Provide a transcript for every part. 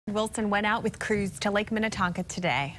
Wilson went out with crews to Lake Minnetonka today.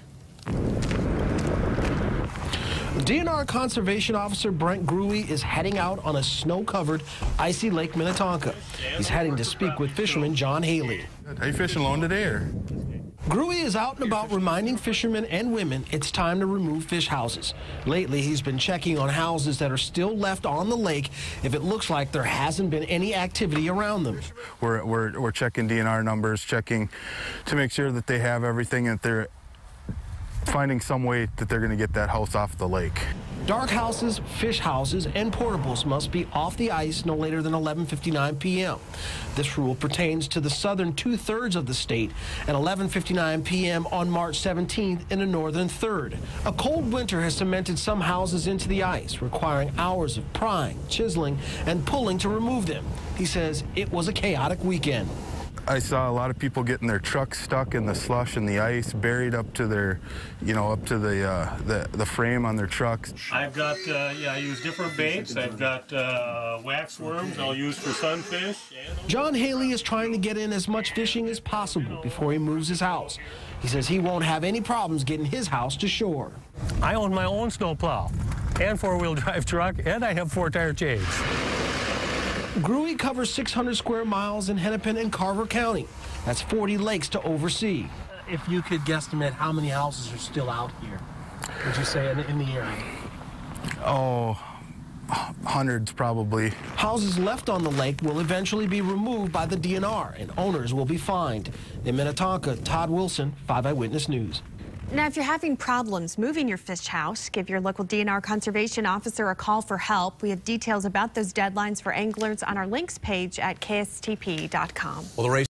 DNR Conservation Officer Brent Gruey is heading out on a snow-covered, icy Lake Minnetonka. He's heading to speak with fisherman John Haley. Are you fishing alone today, or? Gruey is out and about reminding fishermen and women it's time to remove fish houses. Lately, he's been checking on houses that are still left on the lake if it looks like there hasn't been any activity around them. We're checking DNR numbers, checking to make sure that they have everything, and that they're finding some way that they're going to get that house off the lake. Dark houses, fish houses, and portables must be off the ice no later than 11:59 p.m. This rule pertains to the southern two-thirds of the state and 11:59 p.m. on March 17th in the northern third. A cold winter has cemented some houses into the ice, requiring hours of prying, chiseling, and pulling to remove them. He says it was a chaotic weekend. I saw a lot of people getting their trucks stuck in the slush and the ice, buried up to their, up to the frame on their trucks. I've got, I use different baits. I've got wax worms I'll use for sunfish. John Haley is trying to get in as much fishing as possible before he moves his house. He says he won't have any problems getting his house to shore. I own my own snowplow and four-wheel drive truck, and I have 4-tire chains. Gruey covers 600 square miles in Hennepin and Carver County. That's 40 lakes to oversee. If you could guesstimate how many houses are still out here, would you say in the area? Oh, hundreds probably. Houses left on the lake will eventually be removed by the DNR, and owners will be fined. In Minnetonka, Todd Wilson, 5 Eyewitness News. Now, if you're having problems moving your fish house, give your local DNR conservation officer a call for help. We have details about those deadlines for anglers on our links page at kstp.com. Well, the race